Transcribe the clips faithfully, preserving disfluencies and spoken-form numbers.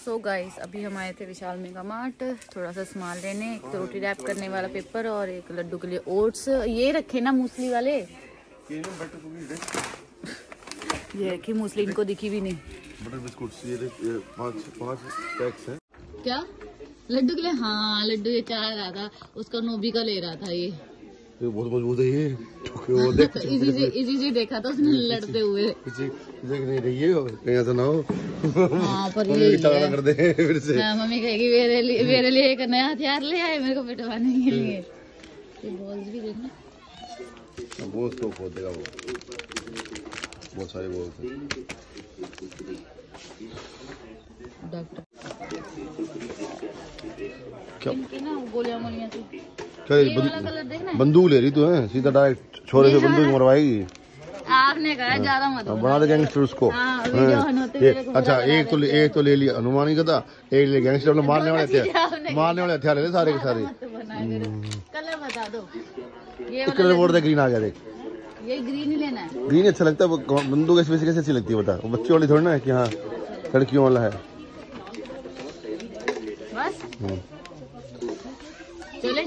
So guys अभी हम आए थे विशाल मेगा मार्ट थोड़ा सा सामान लेने, एक तो रोटी रैप करने वाला पेपर और एक लड्डू के लिए ओट्स। ये रखे ना मूसली वाले, ये रखी मूसली, इनको दिखी भी नहीं। बटर बिस्कुट ये पांच पांच पैक्स हैं। क्या लड्डू के लिए? हाँ लड्डू ये चाह रहा था, उसका नोबी का ले रहा था। ये ये बहुत मजबूत है ये। वो देख इजी से इजी से देखा था उसने लड़ते हुए। देख नहीं रही है कहीं ऐसा ना हो। हाँ पर ये चाला कर दे फिर से। हाँ, मम्मी कहेगी मेरे लिए मेरे लिए एक नया हथियार ले आए मेरे को पिटवाने के लिए। ये बॉल्स भी देखना, वो उसको खोद देगा वो, बहुत सारे बॉल्स हैं। डॉक्टर क्या इनकी ना गोलियां मोलियां थी। क्या ये वाला कलर देखना है? बंदूक ले रही तू है सीधा डायरेक्ट छोरे से बंदूक मरवाएगी। आपने कहा ज्यादा मत बना दे गैंगस्टर उसको। हाँ, वीडियो ऑन होते हुए को अच्छा बुरा एक तो ले, एक तो ले लिया हनुमान का था, एक ले गैंगस्टर मतलब मारने वाले हथियार, मारने वाले हथियार ले सारे के सारे। कलर बता दो। ये कलर बोर्ड दे ग्रीन आ गया देख। ये ग्रीन ही लेना है। ग्रीन अच्छा लगता है, बंदूक ऐसी कैसे अच्छी लगती है बता। वो बच्चों वाली थोड़ी ना है कि हाँ लड़कियों वाला है बस। चले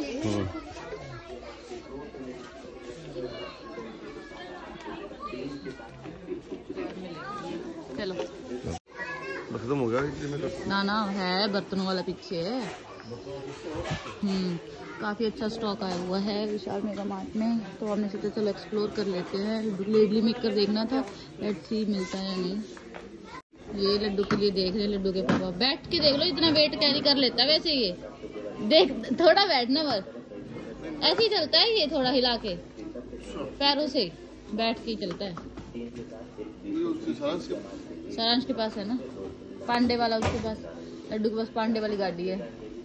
चलो बस खत्म हो गया ना ना है बर्तनों वाला पीछे है। हम्म काफी अच्छा स्टॉक आया हुआ है विशाल मेगा मार्ट में, तो हमने सोचा चलो एक्सप्लोर कर लेते हैं। लेडली मेकर देखना था, लेट्स सी मिलता है या नहीं। ये लड्डू के लिए देख रहे हैं, लड्डू के पापा बैठ के देख लो, इतना वेट कैरी कर लेता है वैसे। ये देख थोड़ा बैठना बस, ऐसे ही चलता है ये, थोड़ा हिला के पैरों से बैठ के ही चलता है। सारांश के पास है ना पांडे वाला, उसके पास लड्डू के पास पांडे वाली गाड़ी है।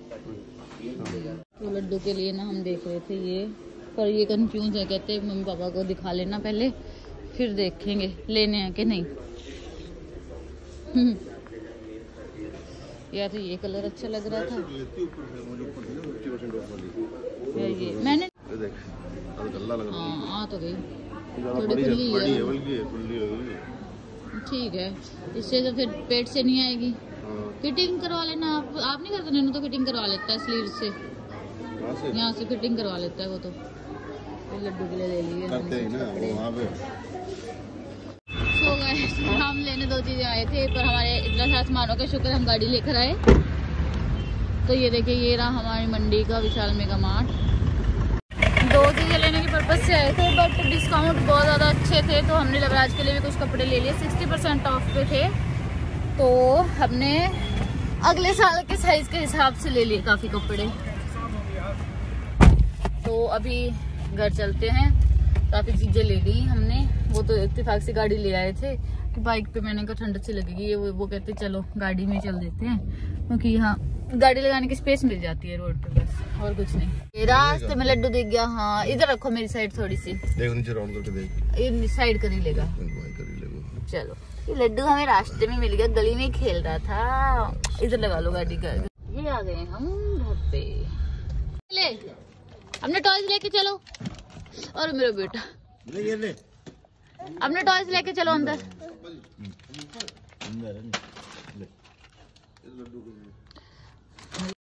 तो लड्डू के लिए ना हम देख रहे थे ये, पर ये कंफ्यूज है, कहते मम्मी पापा को दिखा लेना पहले फिर देखेंगे लेने हैं कि नहीं। यार तो ये कलर अच्छा लग रहा था या ये मैंने हाँ आ तो गई थोड़ी खुली है। ठीक है, इससे तो फिर पेट से नहीं आएगी। फिटिंग करवा लेना आप आप नहीं करते? नैनो तो फिटिंग करवा लेता है स्लीव से, यहाँ से फिटिंग करवा लेता है वो तो। लड्डू के लिए ले लिए सो गए। हम लेने दो चीजें आए थे, पर हमारे इतना सारा सामान हो गया, शुक्र हम गाड़ी लेकर आए। तो ये देखिए ये रहा हमारी मंडी का विशाल मेगा मार्ट। दो चीजें लेने के पर्पज से आए थे, बट डिस्काउंट बहुत ज़्यादा अच्छे थे, तो हमने लवराज के लिए भी कुछ कपड़े ले लिए, सिक्सटी परसेंट ऑफ पे थे। तो हमने अगले साल के साइज के हिसाब से ले लिए काफ़ी कपड़े। तो अभी घर चलते हैं, काफ़ी चीज़ें ले ली हमने। वो तो इत्तेफाक से गाड़ी ले आए थे, तो बाइक पे मैंने कहा ठंड से लगेगी, वो, वो कहते चलो गाड़ी में चल देते हैं, क्योंकि यहाँ गाड़ी लगाने की स्पेस मिल जाती है रोड पे, बस और कुछ नहीं। ये रास्ते में लड्डू दिख गया। हाँ इधर रखो मेरी साइड थोड़ी सी, देख नीचे राउंड करके देख, ये साइड कर ही लेगा। चलो ये लड्डू हमें रास्ते में मिल गया, गली में खेल रहा था। इधर लगा लो गाड़ी का। ये आ गए हम घर पे। ले अपने टॉयज लेके चलो। और मेरा बेटा ले ले अपने टॉयज लेके चलो अंदर।